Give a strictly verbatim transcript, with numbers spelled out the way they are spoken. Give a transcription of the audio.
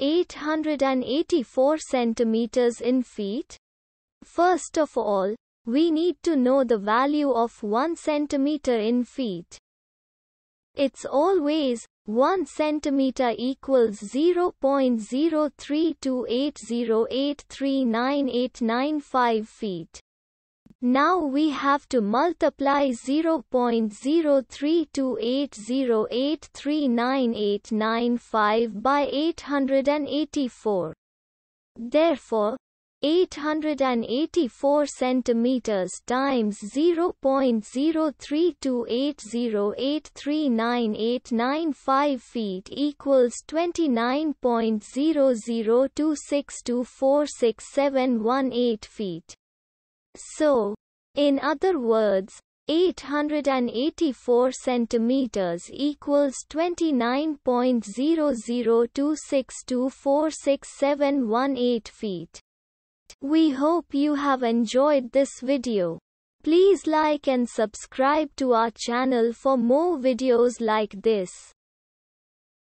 eight hundred eighty-four centimeters in feet? First of all, we need to know the value of one centimeter in feet. It's always one centimeter equals zero point zero three two eight zero eight three nine eight nine five feet. Now we have to multiply zero point zero three two eight zero eight three nine eight nine five by eight hundred eighty-four. Therefore, eight hundred eighty-four centimeters times zero point zero three two eight zero eight three nine eight nine five feet equals twenty-nine point zero zero two six two four six seven one eight feet. So, in other words, eight hundred eighty-four centimeters equals twenty-nine point zero zero two six two four six seven one eight feet. We hope you have enjoyed this video. Please like and subscribe to our channel for more videos like this.